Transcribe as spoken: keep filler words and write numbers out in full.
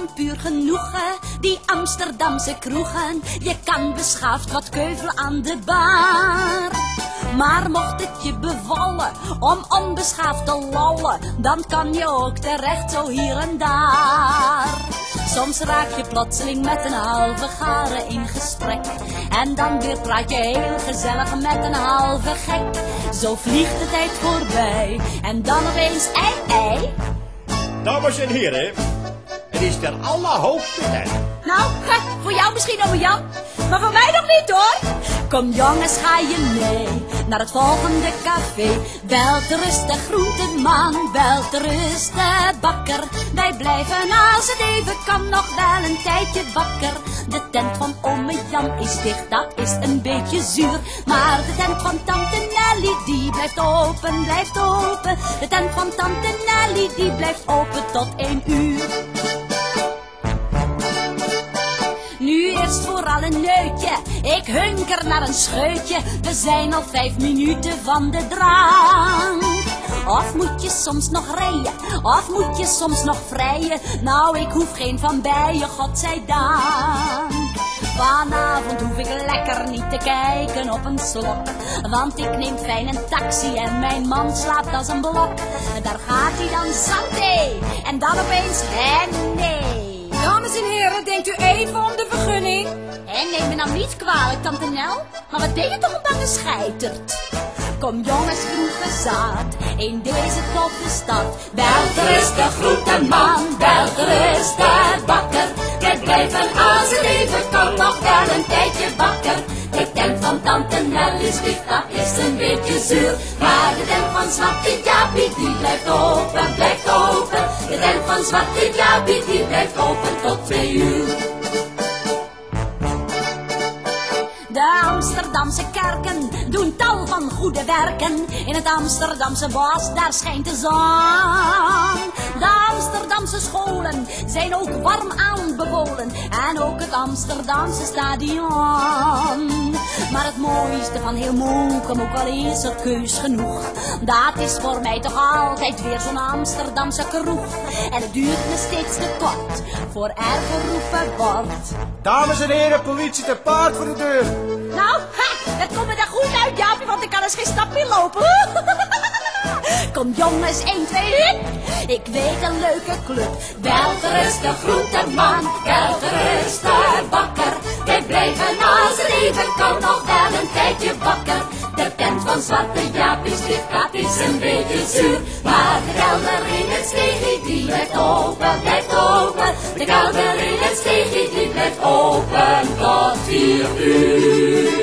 een puur genoegen, die Amsterdamse kroegen. Je kan beschaafd wat keuvelen aan de bar. Maar mocht het je bevallen om onbeschaafd te lallen, dan kan je ook terecht zo hier en daar. Soms raak je plotseling met een halve gare in gesprek, en dan weer praat je heel gezellig met een halve gek. Zo vliegt de tijd voorbij, en dan opeens ei ei. Dames en heren, het is ter allerhoogste tijd. Nou, voor jou misschien, ome Jan, maar voor mij nog niet hoor. Kom jongens, ga je mee naar het volgende café. Wel te rust de groenteman, wel te rust de bakker. Wij blijven als het even kan nog wel een tijdje wakker. De tent van ome Jan is dicht, dat is een beetje zuur. Maar de tent van tante Nelly, die blijft open, blijft open. De tent van tante Nelly, die blijft open tot één uur. Nu eerst vooral een neutje, ik hunker naar een scheutje. We zijn al vijf minuten van de drank. Of moet je soms nog rijden, of moet je soms nog vrijen? Nou, ik hoef geen van beiden, godzijdank. Vanavond hoef ik lekker niet te kijken op een slok, want ik neem fijn een taxi en mijn man slaapt als een blok. Daar gaat hij dan santé, en dan opeens, hè nee. Dames en heren, denkt u even om de vergunning? En neem me nou niet kwalijk, tante Nel, maar wat deed je toch een bange scheiterd? Kom jongens, vroege zaad, in deze toffe stad. Wel gerust de groenteman, wel gerust de bakker. Wij blijven als het even kan nog wel een tijdje wakker. De tent van tante Nel is dicht, dat is een beetje zuur. Maar de tent van Zwarte Jaapie, die blijft open, blijft open. De tent van Zwarte Jaapie, die blijft open tot twee uur. De Amsterdamse kerken doen tal van goede werken. In het Amsterdamse bos, daar schijnt de zon. De Amsterdamse scholen zijn ook warm aanbevolen. En ook het Amsterdamse stadion. Maar het mooiste van heel Mokum, ook al is er keus genoeg, dat is voor mij toch altijd weer zo'n Amsterdamse kroeg. En het duurt me steeds te kort, voor er geroepen wordt. Dames en heren, politie te paard voor de deur. Nou, ha, dat komt me daar goed uit, Jaapie, want ik kan eens geen stap meer lopen. Kom jongens, één, twee, hup. Ik weet een leuke club. Wel gerust de groenteman, wel gerust de bakker. Wij blijven als het even kan nog wel een tijdje wakker. De tent van Zwarte Jaap is dicht, dat is een beetje zuur. Maar de kelder in het steegje, die blijft open, blijft open. De kelder in het steegje, die blijft open tot vier uur.